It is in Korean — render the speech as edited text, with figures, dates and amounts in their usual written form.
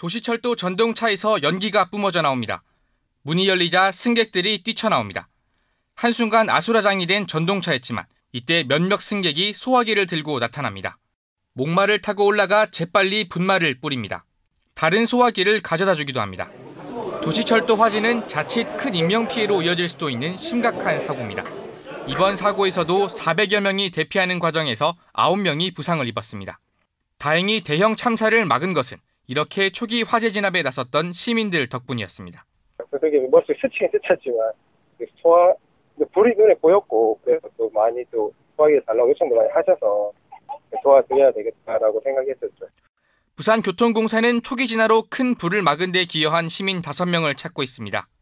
도시철도 전동차에서 연기가 뿜어져 나옵니다. 문이 열리자 승객들이 뛰쳐나옵니다. 한순간 아수라장이 된 전동차였지만 이때 몇몇 승객이 소화기를 들고 나타납니다. 목마를 타고 올라가 재빨리 분말을 뿌립니다. 다른 소화기를 가져다 주기도 합니다. 도시철도 화재는 자칫 큰 인명피해로 이어질 수도 있는 심각한 사고입니다. 이번 사고에서도 400여 명이 대피하는 과정에서 9명이 부상을 입었습니다. 다행히 대형 참사를 막은 것은 이렇게 초기 화재 진압에 나섰던 시민들 덕분이었습니다. 그게 머릿속에 스치긴 스쳤지만 불이 눈에 보였고 그래서 또 많이 또 소화기를 달라고 요청도 많이 하셔서 도와드려야 되겠다라고 생각했었죠. 부산교통공사는 초기 진화로 큰 불을 막은 데 기여한 시민 5명을 찾고 있습니다.